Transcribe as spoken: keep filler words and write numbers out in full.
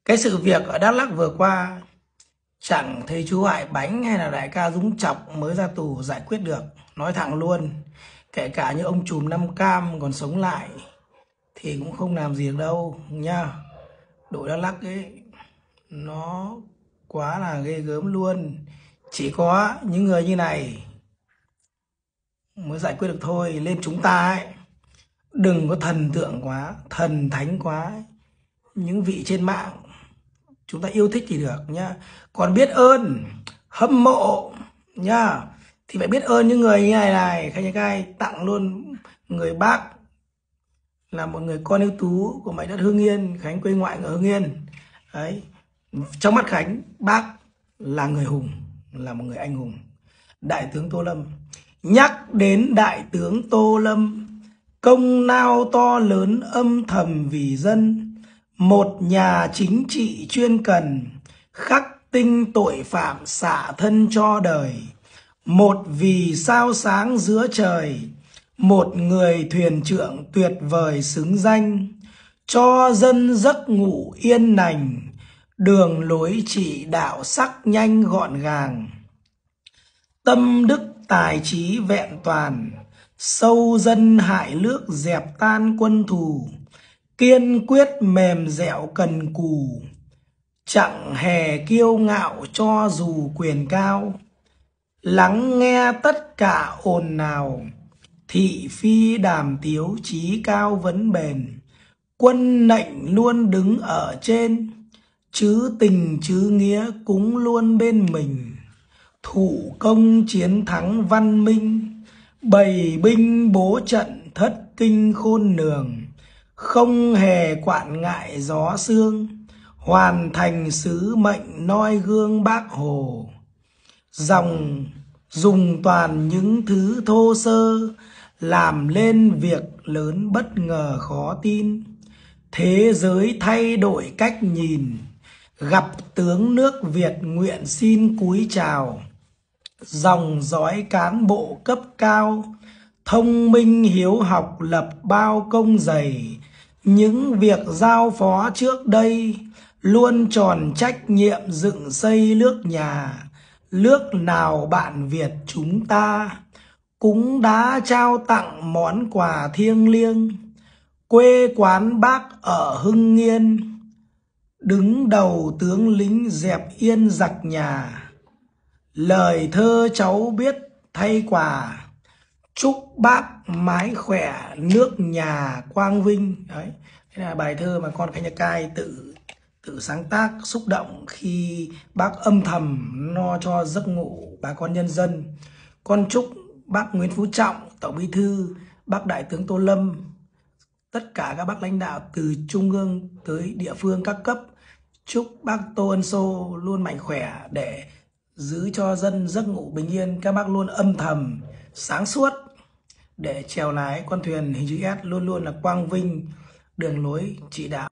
Cái sự việc ở Đắk Lắk vừa qua chẳng thấy chú Hải Bánh hay là đại ca Dũng Chọc mới ra tù giải quyết được. Nói thẳng luôn, kể cả như ông trùm Năm Cam còn sống lại thì cũng không làm gì được đâu nha. Đội Đắk Lắk ấy nó quá là ghê gớm luôn. Chỉ có những người như này mới giải quyết được thôi. Lên chúng ta ấy, đừng có thần tượng quá, thần thánh quá ấy. Những vị trên mạng chúng ta yêu thích thì được nhá, còn biết ơn hâm mộ nhá thì phải biết ơn những người như này này. Khánh Cai tặng luôn người bác là một người con ưu tú của mảnh đất Hưng Yên. Khánh quê ngoại ở Hưng Yên đấy, trong mắt Khánh bác là người hùng, là một người anh hùng. Đại tướng Tô Lâm, nhắc đến đại tướng Tô Lâm, công lao to lớn âm thầm vì dân, một nhà chính trị chuyên cần, khắc tinh tội phạm xả thân cho đời, một vì sao sáng giữa trời, một người thuyền trưởng tuyệt vời xứng danh, cho dân giấc ngủ yên lành, đường lối chỉ đạo sắc nhanh gọn gàng, tâm đức tài trí vẹn toàn, sâu dân hại nước dẹp tan quân thù, kiên quyết mềm dẻo cần cù, chẳng hề kiêu ngạo cho dù quyền cao, lắng nghe tất cả ồn nào, thị phi đàm tiếu chí cao vấn bền, quân lệnh luôn đứng ở trên, chứ tình chứ nghĩa cũng luôn bên mình, thủ công chiến thắng văn minh, bày binh bố trận thất kinh khôn lường, không hề quản ngại gió sương, hoàn thành sứ mệnh noi gương Bác Hồ. Dòng dùng toàn những thứ thô sơ, làm lên việc lớn bất ngờ khó tin. Thế giới thay đổi cách nhìn, gặp tướng nước Việt nguyện xin cúi chào. Dòng dõi cán bộ cấp cao, thông minh hiếu học lập bao công dày, những việc giao phó trước đây, luôn tròn trách nhiệm dựng xây nước nhà. Nước nào bạn Việt chúng ta, cũng đã trao tặng món quà thiêng liêng. Quê quán Bác ở Hưng Yên, đứng đầu tướng lính dẹp yên giặc nhà. Lời thơ cháu biết thay quà, chúc bác mái khỏe nước nhà quang vinh. Đấy, đây là bài thơ mà con Khánh Cai tự tự sáng tác, xúc động khi bác âm thầm lo cho giấc ngủ bà con nhân dân. Con chúc bác Nguyễn Phú Trọng, Tổng Bí thư, bác Đại tướng Tô Lâm, tất cả các bác lãnh đạo từ trung ương tới địa phương các cấp, chúc bác Tô Ân Sô luôn mạnh khỏe để giữ cho dân giấc ngủ bình yên. Các bác luôn âm thầm sáng suốt để chèo lái con thuyền hình chữ S luôn luôn là quang vinh, đường lối chỉ đạo.